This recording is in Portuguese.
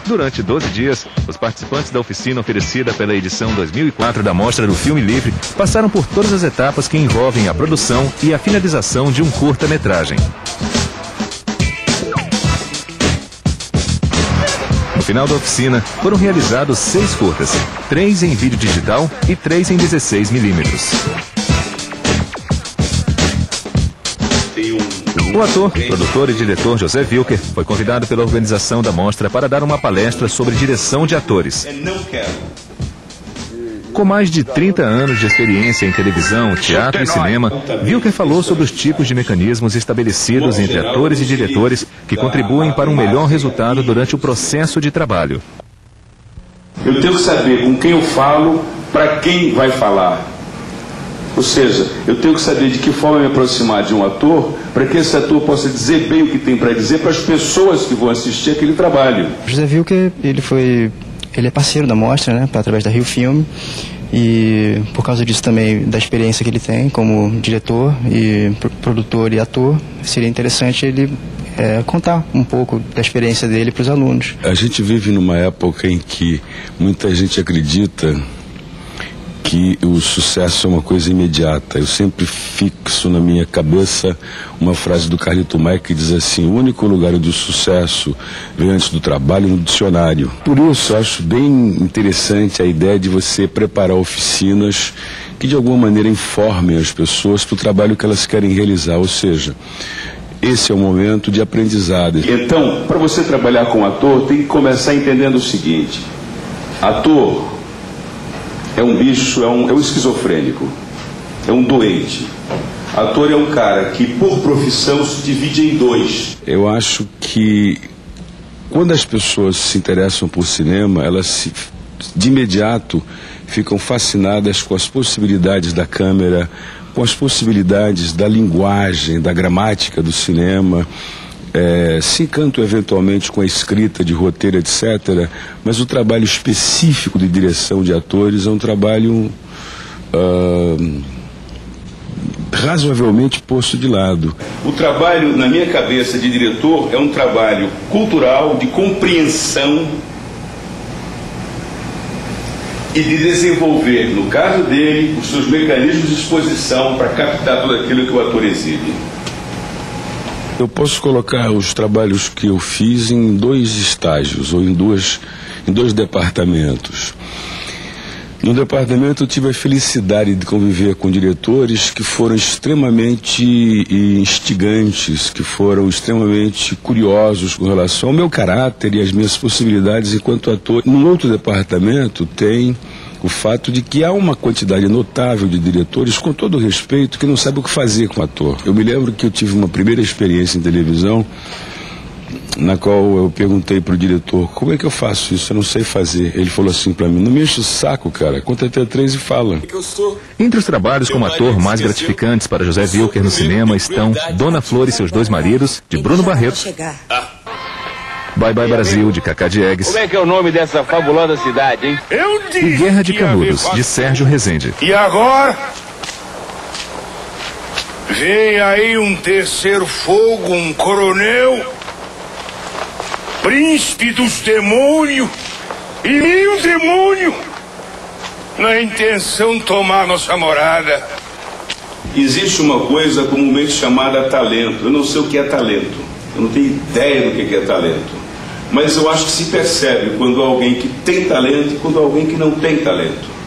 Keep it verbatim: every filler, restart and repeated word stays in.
Durante doze dias, os participantes da oficina oferecida pela edição dois mil e quatro da Mostra do Filme Livre passaram por todas as etapas que envolvem a produção e a finalização de um curta-metragem. No final da oficina, foram realizados seis curtas, três em vídeo digital e três em dezesseis milímetros. O ator, produtor e diretor José Wilker foi convidado pela organização da mostra para dar uma palestra sobre direção de atores. Com mais de trinta anos de experiência em televisão, teatro e cinema, Wilker falou sobre os tipos de mecanismos estabelecidos entre atores e diretores que contribuem para um melhor resultado durante o processo de trabalho. Eu tenho que saber com quem eu falo, para quem vai falar. Ou seja, eu tenho que saber de que forma me aproximar de um ator, para que esse ator possa dizer bem o que tem para dizer para as pessoas que vão assistir aquele trabalho. José Wilker, ele foi, ele é parceiro da mostra, né, através da Rio Filme, e por causa disso também, da experiência que ele tem como diretor e produtor e ator, seria interessante ele é, contar um pouco da experiência dele para os alunos. A gente vive numa época em que muita gente acredita que o sucesso é uma coisa imediata. Eu sempre fixo na minha cabeça uma frase do Carlito Maia que diz assim: o único lugar onde o sucesso vem antes do trabalho é no dicionário. Por isso, eu acho bem interessante a ideia de você preparar oficinas que de alguma maneira informem as pessoas para o trabalho que elas querem realizar, ou seja, esse é o momento de aprendizado. Então, para você trabalhar com ator, tem que começar entendendo o seguinte: ator é um bicho, é um, é um esquizofrênico, é um doente. Ator é um cara que, por profissão, se divide em dois. Eu acho que quando as pessoas se interessam por cinema, elas se, de imediato ficam fascinadas com as possibilidades da câmera, com as possibilidades da linguagem, da gramática do cinema. É, se encantam eventualmente com a escrita de roteiro, etcétera, mas o trabalho específico de direção de atores é um trabalho uh, razoavelmente posto de lado. O trabalho, na minha cabeça, de diretor é um trabalho cultural, de compreensão e de desenvolver, no caso dele, os seus mecanismos de exposição para captar tudo aquilo que o ator exibe. Eu posso colocar os trabalhos que eu fiz em dois estágios, ou em, duas, em dois departamentos. No departamento eu tive a felicidade de conviver com diretores que foram extremamente instigantes, que foram extremamente curiosos com relação ao meu caráter e às minhas possibilidades enquanto ator. No outro departamento tem o fato de que há uma quantidade notável de diretores, com todo respeito, que não sabem o que fazer com o ator. Eu me lembro que eu tive uma primeira experiência em televisão, na qual eu perguntei para o diretor: como é que eu faço isso? Eu não sei fazer. Ele falou assim para mim: não me enche o saco, cara, conta até três e fala. Entre os trabalhos como ator mais gratificantes para José Wilker no cinema estão Dona Flor e seus dois maridos, de Bruno Barreto, Bye Bye Brasil, de Cacá Diegues. Como é que é o nome dessa fabulosa cidade, hein? Eu e Guerra de Canudos, de Sérgio Rezende. E agora? Vem aí um terceiro fogo, um coronel, príncipe dos demônios, e meio demônio, na intenção de tomar nossa morada. Existe uma coisa comumente chamada talento. Eu não sei o que é talento. Eu não tenho ideia do que é talento. Mas eu acho que se percebe quando há alguém que tem talento e quando há alguém que não tem talento.